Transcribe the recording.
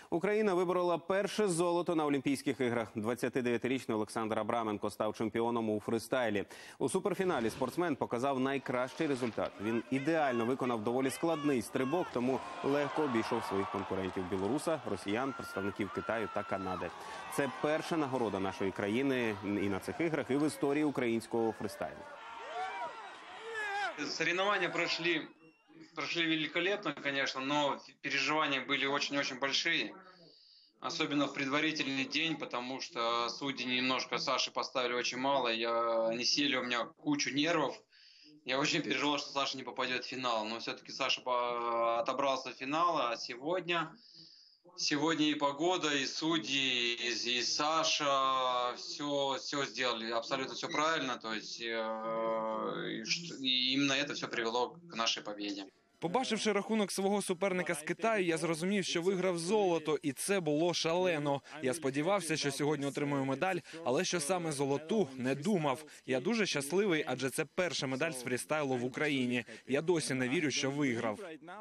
Україна виборола перше золото на Олімпійських іграх. 29-річний Олександр Абраменко став чемпіоном у фристайлі. У суперфіналі спортсмен показав найкращий результат. Він ідеально виконав доволі складний стрибок, тому легко обійшов своїх конкурентів – білоруса, росіян, представників Китаю та Канади. Це перша нагорода нашої країни і на цих іграх, і в історії українського фристайлу. Соревнования прошли великолепно, конечно, но переживания были очень-очень большие. Особенно в предварительный день, потому что судьи немножко Саше поставили очень мало. Они сели у меня кучу нервов. Я очень переживал, что Саша не попадет в финал. Но все-таки Саша отобрался в финал, а сегодня и погода, и судьи, и Саша все сделали, абсолютно все правильно. То есть и именно это все привело к нашей победе. Побачивши рахунок свого суперника з Китаю, я зрозумів, що виграв золото, і це було шалено. Я сподівався, що сьогодні отримаю медаль, але що саме золоту – не думав. Я дуже щасливий, адже це перша медаль з фрістайлу в Україні. Я досі не вірю, що виграв.